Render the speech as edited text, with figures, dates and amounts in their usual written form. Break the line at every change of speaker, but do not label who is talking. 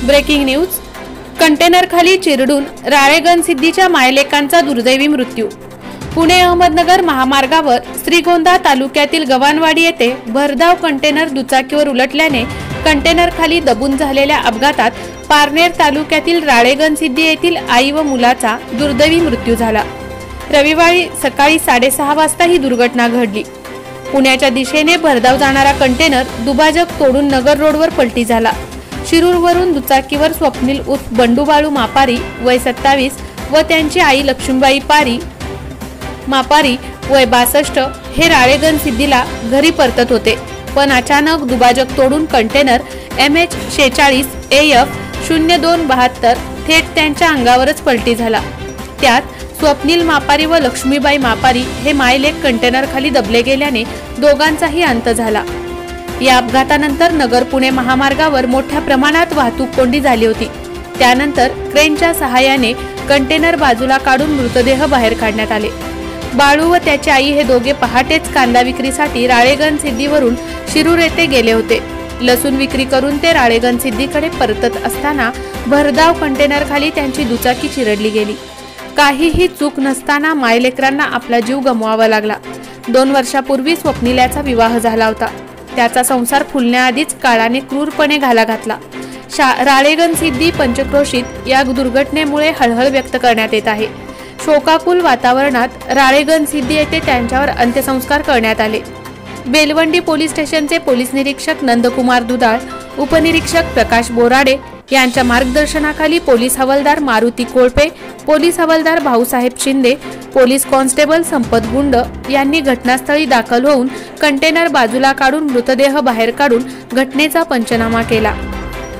Breaking news. Container खाली चिरडून राळेगणसिद्धीच्या मायलेकांचा दुर्दैवी मृत्यू। पुणे अहमदनगर महामार्गावर श्रीगोंदा तालुक्यातील गव्हाणवाडी येथे भरधाव कंटेनर दुचाकीवर उलटल्याने कंटेनर खाली दबून झालेल्या अपघातात पारनेर तालुक्यातील राळेगणसिद्धी येथील आई व मुलाचा दुर्दैवी मृत्यू झाला। रविवारी सकाळी 6:30 वाजता ही दुर्घटना घडली। पुण्याच्या दिशेने भरधाव जाणारा कंटेनर दुभाजक तोडून नगर रोडवर पलटी झाला। शिरूरवरून दुचाकीवर स्वप्नील उर्फ बंडू बाळू मापारी वय 27 व त्यांची आई लक्ष्मीबाई मापारी वय 62 हे राळेगणसिद्धीला घरी परतत होते, पण अचानक दुभाजक तोडून कंटेनर MH46 AF 0272 थेट त्यांच्या अंगावरच पलटी झाला। त्यात स्वप्नील मापारी व लक्ष्मीबाई मापारी हे मायलेक कंटेनर खाली दबले गेल्याने दोघांचाही अंत झाला। या अपघातानंतर नगर पुणे महामार्गावर मोठ्या प्रमाणात वाहतूक कोंडी झाली होती। त्यानंतर क्रेनच्या सहाय्याने कंटेनर बाजूला काढून मृतदेह बाहेर काढण्यात आले। बाळू व त्याची आई हे दोघे पहाटेच कांदा विक्रीसाठी राळेगणसिद्धीवरून शिरूर येथे गेले होते। लसूण विक्री करून ते राळेगणसिद्धीकडे परतत असताना भरधाव कंटेनर खाली त्यांची दुचाकी चिरडली गेली। काहीही चूक नसताना मायलेकरांना आपला जीव गमवावा लागला। 2 वर्षापूर्वी स्वप्नीलाचा विवाह झाला होता। त्याचा संसार फुलण्याआधीच काळाने क्रूरपणे घाला घातला। राळेगणसिद्धी पंचक्रोशीत या दुर्घटनेमुळे हळहळ व्यक्त करण्यात येत आहे। शोकाकुल वातावरणात राळेगणसिद्धी येथे त्यांच्यावर अंत्यसंस्कार करण्यात आले। बेलवंडी पोलीस स्टेशनचे पोलीस निरीक्षक नंदकुमार दुधाळ, उपनिरीक्षक प्रकाश बोराडे यांच्या मार्गदर्शनाखाली पोलीस हवालदार मारुती कोळपे, पोलीस हवालदार भाऊसाहेब शिंदे, पोलीस कॉन्स्टेबल संपत गुंड यांनी घटनास्थळी दाखल होऊन कंटेनर बाजूला काढून मृतदेह बाहेर काढून घटनेचा पंचनामा केला।